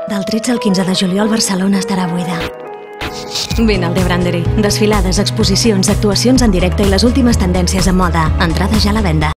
Del 13 al 15 de juliol Barcelona estarà buida. Vine al The Brandery. Desfilades, exposicions, actuacions en directe i les últimes tendències en moda. Entrada ja a la venda.